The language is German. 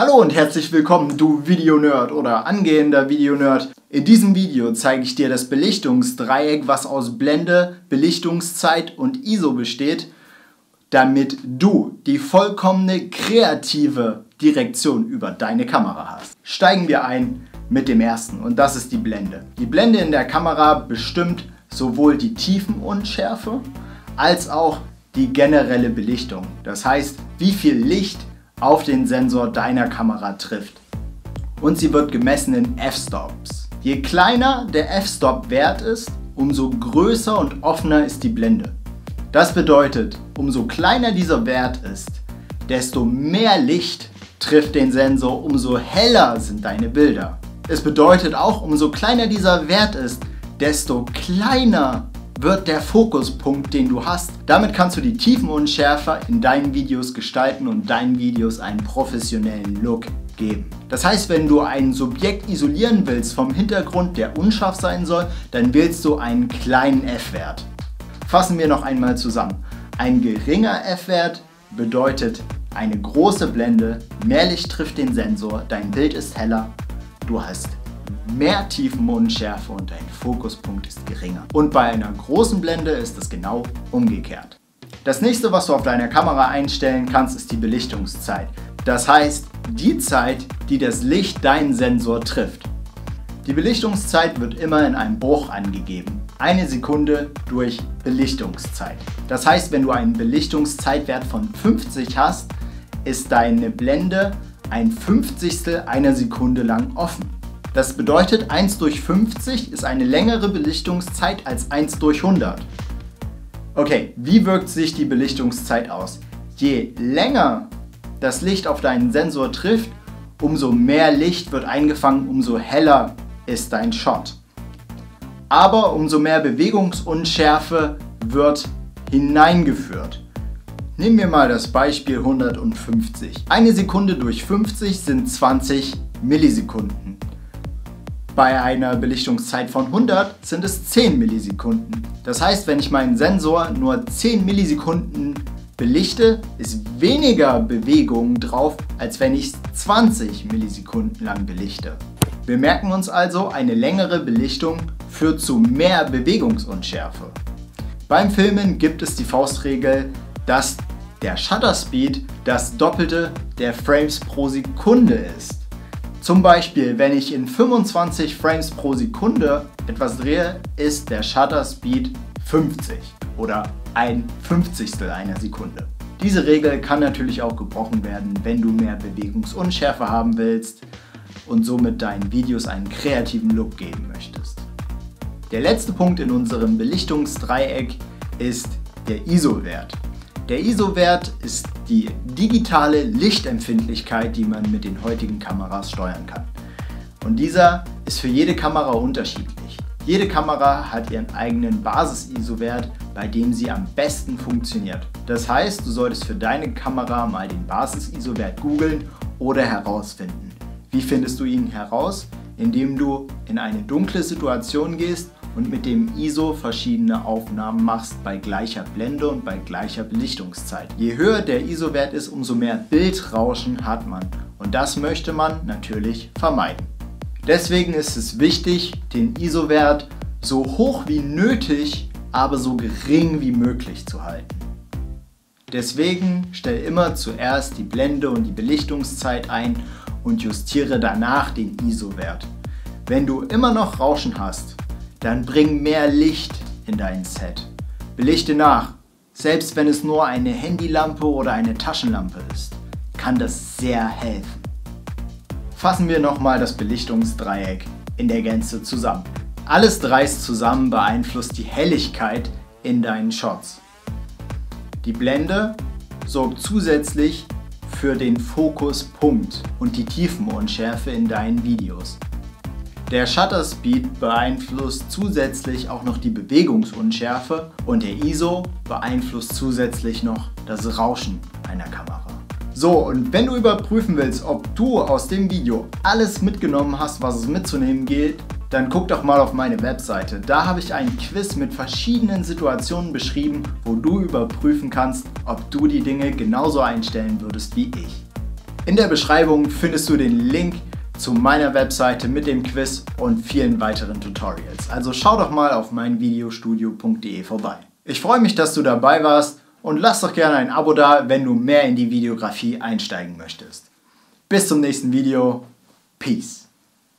Hallo und herzlich willkommen, du Videonerd oder angehender Videonerd. In diesem Video zeige ich dir das Belichtungsdreieck, was aus Blende, Belichtungszeit und ISO besteht, damit du die vollkommene kreative Direktion über deine Kamera hast. Steigen wir ein mit dem ersten und das ist die Blende. Die Blende in der Kamera bestimmt sowohl die Tiefenunschärfe als auch die generelle Belichtung. Das heißt, wie viel Licht auf den Sensor deiner Kamera trifft. Und sie wird gemessen in f-Stops. Je kleiner der f-Stop-Wert ist, umso größer und offener ist die Blende. Das bedeutet, umso kleiner dieser Wert ist, desto mehr Licht trifft den Sensor, umso heller sind deine Bilder. Es bedeutet auch, umso kleiner dieser Wert ist, desto kleiner wird der Fokuspunkt, den du hast. Damit kannst du die Tiefenunschärfe in deinen Videos gestalten und deinen Videos einen professionellen Look geben. Das heißt, wenn du ein Subjekt isolieren willst vom Hintergrund, der unscharf sein soll, dann wählst du einen kleinen f-Wert. Fassen wir noch einmal zusammen. Ein geringer f-Wert bedeutet eine große Blende, mehr Licht trifft den Sensor, dein Bild ist heller, du hast mehr Tiefenunschärfe und dein Fokuspunkt ist geringer. Und bei einer großen Blende ist es genau umgekehrt. Das nächste, was du auf deiner Kamera einstellen kannst, ist die Belichtungszeit. Das heißt, die Zeit, die das Licht deinen Sensor trifft. Die Belichtungszeit wird immer in einem Bruch angegeben. 1 Sekunde durch Belichtungszeit. Das heißt, wenn du einen Belichtungszeitwert von 50 hast, ist deine Blende ein 50stel einer Sekunde lang offen. Das bedeutet, 1 durch 50 ist eine längere Belichtungszeit als 1 durch 100. Okay, wie wirkt sich die Belichtungszeit aus? Je länger das Licht auf deinen Sensor trifft, umso mehr Licht wird eingefangen, umso heller ist dein Shot. Aber umso mehr Bewegungsunschärfe wird hineingeführt. Nehmen wir mal das Beispiel 150. Eine Sekunde durch 50 sind 20 Millisekunden. Bei einer Belichtungszeit von 100 sind es 10 Millisekunden. Das heißt, wenn ich meinen Sensor nur 10 Millisekunden belichte, ist weniger Bewegung drauf, als wenn ich es 20 Millisekunden lang belichte. Wir merken uns also, eine längere Belichtung führt zu mehr Bewegungsunschärfe. Beim Filmen gibt es die Faustregel, dass der Shutter Speed das Doppelte der Frames pro Sekunde ist. Zum Beispiel, wenn ich in 25 Frames pro Sekunde etwas drehe, ist der Shutter Speed 50 oder ein 50stel einer Sekunde. Diese Regel kann natürlich auch gebrochen werden, wenn du mehr Bewegungsunschärfe haben willst und somit deinen Videos einen kreativen Look geben möchtest. Der letzte Punkt in unserem Belichtungsdreieck ist der ISO-Wert. Der ISO-Wert ist die digitale Lichtempfindlichkeit, die man mit den heutigen Kameras steuern kann. Und dieser ist für jede Kamera unterschiedlich. Jede Kamera hat ihren eigenen Basis-ISO-Wert, bei dem sie am besten funktioniert. Das heißt, du solltest für deine Kamera mal den Basis-ISO-Wert googeln oder herausfinden. Wie findest du ihn heraus? Indem du in eine dunkle Situation gehst und mit dem ISO verschiedene Aufnahmen machst bei gleicher Blende und bei gleicher Belichtungszeit. Je höher der ISO-Wert ist, umso mehr Bildrauschen hat man und das möchte man natürlich vermeiden. Deswegen ist es wichtig, den ISO-Wert so hoch wie nötig, aber so gering wie möglich zu halten. Deswegen stell immer zuerst die Blende und die Belichtungszeit ein und justiere danach den ISO-Wert. Wenn du immer noch Rauschen hast, dann bring mehr Licht in dein Set. Belichte nach. Selbst wenn es nur eine Handylampe oder eine Taschenlampe ist, kann das sehr helfen. Fassen wir nochmal das Belichtungsdreieck in der Gänze zusammen. Alles dreist zusammen beeinflusst die Helligkeit in deinen Shots. Die Blende sorgt zusätzlich für den Fokuspunkt und die Tiefenunschärfe in deinen Videos. Der Shutter Speed beeinflusst zusätzlich auch noch die Bewegungsunschärfe und der ISO beeinflusst zusätzlich noch das Rauschen einer Kamera. So, und wenn du überprüfen willst, ob du aus dem Video alles mitgenommen hast, was es mitzunehmen gilt, dann guck doch mal auf meine Webseite. Da habe ich ein Quiz mit verschiedenen Situationen beschrieben, wo du überprüfen kannst, ob du die Dinge genauso einstellen würdest wie ich. In der Beschreibung findest du den Link zu meiner Webseite mit dem Quiz und vielen weiteren Tutorials. Also schau doch mal auf meinvideostudio.de vorbei. Ich freue mich, dass du dabei warst und lass doch gerne ein Abo da, wenn du mehr in die Videografie einsteigen möchtest. Bis zum nächsten Video. Peace.